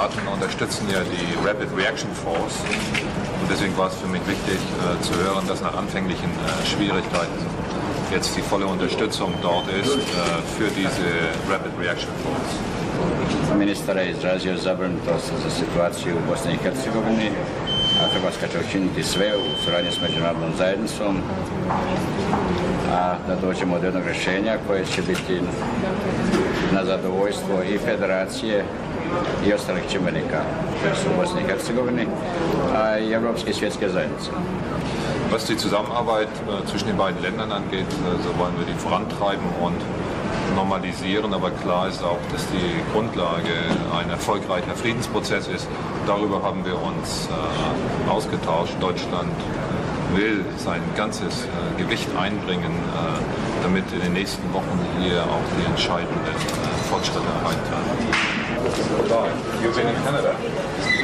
Staaten unterstützen ja die Rapid Reaction Force und deswegen war es für mich wichtig zu hören, dass nach anfänglichen Schwierigkeiten jetzt die volle Unterstützung dort ist für diese Rapid Reaction Force. Ministar je izrazio zabrinutost za situaciju u Bosni i Hercegovini, a Hrvatska će učiniti sve u suradnji s međunarodnom zajednicom, a da dođemo do jednog rješenja koje će biti na zadovoljstvo i federacije i ostalih čimbenika koji su u Bosni i Hercegovini, a i Europske i svjetske zajednice. Was die Zusammenarbeit zwischen den beiden Ländern angeht, so wollen wir die vorantreiben und normalisieren, aber klar ist auch, dass die Grundlage ein erfolgreicher Friedensprozess ist. Darüber haben wir uns ausgetauscht. Deutschland will sein ganzes Gewicht einbringen, damit in den nächsten Wochen hier auch die entscheidenden Fortschritte erreicht werden. You've been in Canada.